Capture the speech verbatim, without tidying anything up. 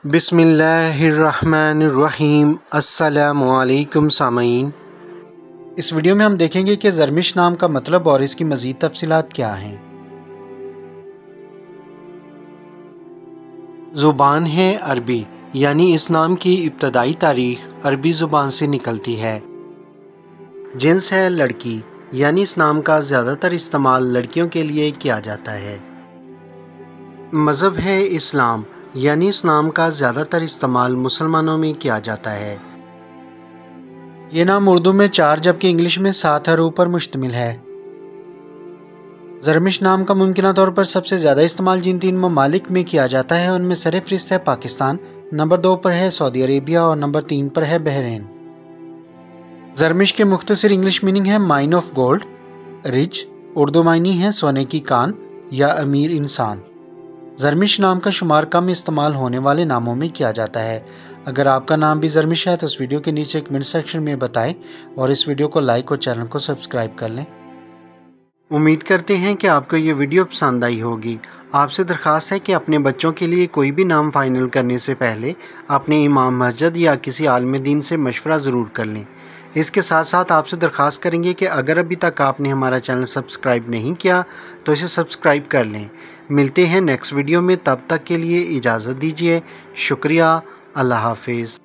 बिस्मिल्लाहिर्रहमानिर्रहीम। अस्सलामु अलैकुम सामईन। इस वीडियो में हम देखेंगे कि ज़रमिश नाम का मतलब और इसकी मज़ीद तफसीलात क्या हैं। ज़ुबान है अरबी, यानी इस नाम की इब्तदाई तारीख़ अरबी ज़ुबान से निकलती है। जिन्स है लड़की, यानी इस नाम का ज़्यादातर इस्तेमाल लड़कियों के लिए किया जाता है। मज़हब है इस्लाम, यानी इस नाम का ज़्यादातर इस्तेमाल मुसलमानों में किया जाता है। ये नाम उर्दू में चार जबकि इंग्लिश में सात हरूफ पर मुश्तमिल है। ज़रमिश नाम का मुमकिन तौर पर सबसे ज़्यादा इस्तेमाल जिन तीन ममालिक में किया जाता है उनमें सरफ़हरिस्त है पाकिस्तान, नंबर दो पर है सऊदी अरेबिया और नंबर तीन पर है बहरीन। ज़रमिश के मुख्तसर इंग्लिश मीनिंग है mine of gold, rich. Urdu मायनी है सोने की कान या अमीर इंसान। ज़रमिश नाम का शुमार कम इस्तेमाल होने वाले नामों में किया जाता है। अगर आपका नाम भी ज़रमिश है तो इस वीडियो के नीचे कमेंट सेक्शन में बताएं और इस वीडियो को लाइक और चैनल को सब्सक्राइब कर लें। उम्मीद करते हैं कि आपको ये वीडियो पसंद आई होगी। आपसे दरख्वास्त है कि अपने बच्चों के लिए कोई भी नाम फ़ाइनल करने से पहले अपने इमाम मस्जिद या किसी आलिम दीन से मशवरा ज़रूर कर लें। इसके साथ साथ आपसे दरख्वास्त करेंगे कि अगर अभी तक आपने हमारा चैनल सब्सक्राइब नहीं किया तो इसे सब्सक्राइब कर लें। मिलते हैं नेक्स्ट वीडियो में, तब तक के लिए इजाज़त दीजिए। शुक्रिया। अल्लाह हाफिज़।